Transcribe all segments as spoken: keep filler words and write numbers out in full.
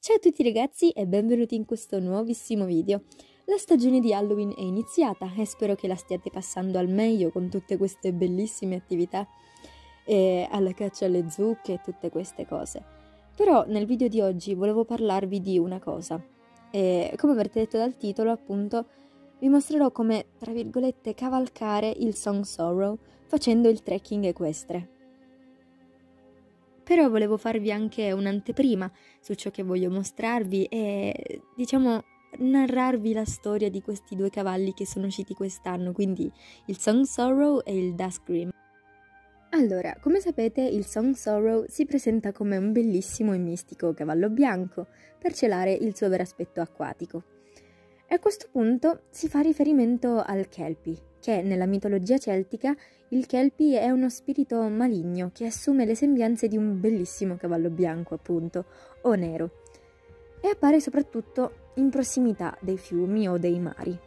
Ciao a tutti ragazzi e benvenuti in questo nuovissimo video. La stagione di Halloween è iniziata e spero che la stiate passando al meglio con tutte queste bellissime attività e alla caccia alle zucche e tutte queste cose. Però nel video di oggi volevo parlarvi di una cosa e come avrete detto dal titolo appunto vi mostrerò come, tra virgolette, cavalcare il Song Sorrow facendo il trekking equestre. Però volevo farvi anche un'anteprima su ciò che voglio mostrarvi e, diciamo, narrarvi la storia di questi due cavalli che sono usciti quest'anno, quindi il Song Sorrow e il Dusk Grim. Allora, come sapete, il Song Sorrow si presenta come un bellissimo e mistico cavallo bianco per celare il suo vero aspetto acquatico. E a questo punto si fa riferimento al Kelpie, che nella mitologia celtica il Kelpie è uno spirito maligno che assume le sembianze di un bellissimo cavallo bianco, appunto, o nero, e appare soprattutto in prossimità dei fiumi o dei mari.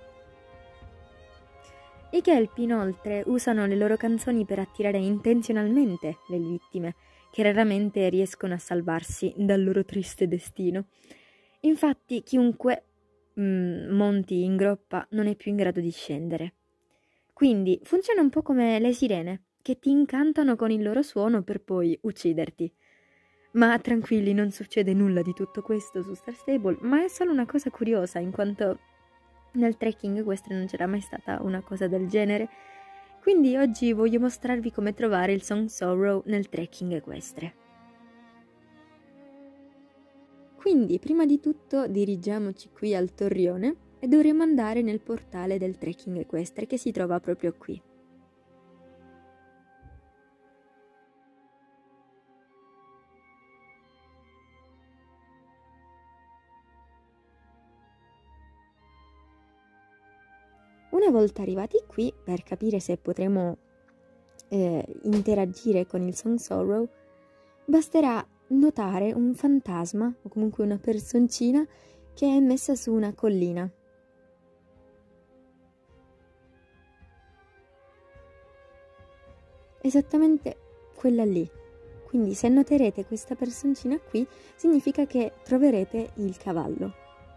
I Kelpie inoltre usano le loro canzoni per attirare intenzionalmente le vittime, che raramente riescono a salvarsi dal loro triste destino. Infatti chiunque mm, monti in groppa non è più in grado di scendere. Quindi funziona un po' come le sirene, che ti incantano con il loro suono per poi ucciderti. Ma tranquilli, non succede nulla di tutto questo su Star Stable, ma è solo una cosa curiosa, in quanto nel trekking equestre non c'era mai stata una cosa del genere. Quindi oggi voglio mostrarvi come trovare il Song Sorrow nel trekking equestre. Quindi, prima di tutto, dirigiamoci qui al torrione e dovremo andare nel portale del trekking equestre che si trova proprio qui. Una volta arrivati qui, per capire se potremo eh, interagire con il Song Sorrow, basterà notare un fantasma o comunque una personcina che è messa su una collina. Esattamente quella lì. Quindi se noterete questa personcina qui, significa che troverete il cavallo.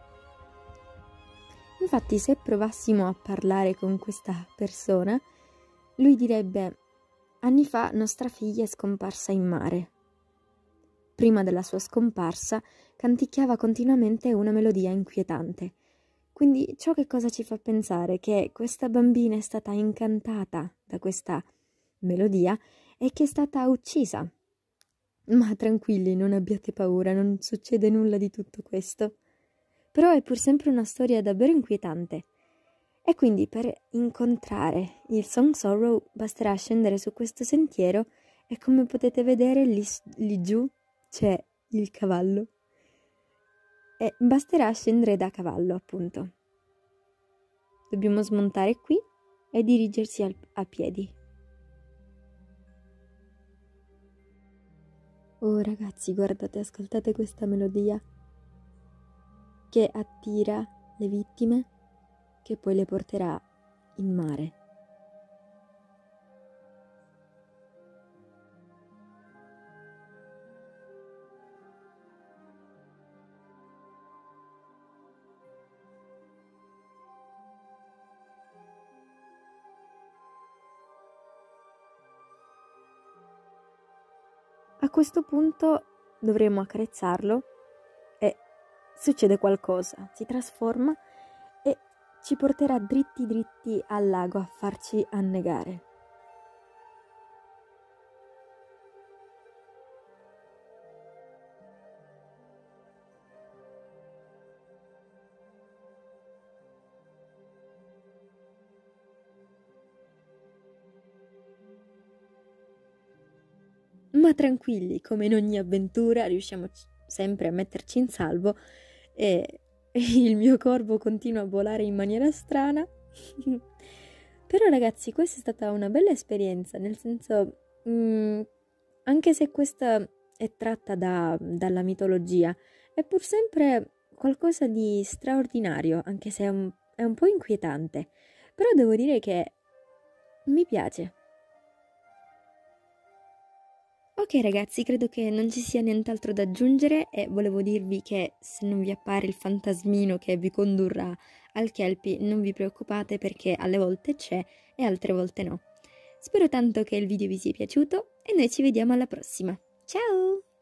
Infatti se provassimo a parlare con questa persona, lui direbbe: anni fa nostra figlia è scomparsa in mare. Prima della sua scomparsa canticchiava continuamente una melodia inquietante. Quindi ciò che cosa ci fa pensare? Che questa bambina è stata incantata da questa melodia e che è stata uccisa. Ma tranquilli, non abbiate paura, non succede nulla di tutto questo. Però è pur sempre una storia davvero inquietante. E quindi per incontrare il Song Sorrow basterà scendere su questo sentiero e come potete vedere lì, lì giù c'è il cavallo. E basterà scendere da cavallo, appunto. Dobbiamo smontare qui e dirigersi al, a piedi. Oh ragazzi, guardate, ascoltate questa melodia che attira le vittime, che poi le porterà in mare. A questo punto dovremo accarezzarlo e succede qualcosa, si trasforma e ci porterà dritti dritti al lago a farci annegare. Ma tranquilli, come in ogni avventura riusciamo sempre a metterci in salvo e il mio corvo continua a volare in maniera strana. Però ragazzi, questa è stata una bella esperienza, nel senso, mh, anche se questa è tratta da, dalla mitologia, è pur sempre qualcosa di straordinario, anche se è un, è un po' inquietante. Però devo dire che mi piace. Ok ragazzi, credo che non ci sia nient'altro da aggiungere e volevo dirvi che se non vi appare il fantasmino che vi condurrà al Kelpie, non vi preoccupate perché alle volte c'è e altre volte no. Spero tanto che il video vi sia piaciuto e noi ci vediamo alla prossima. Ciao!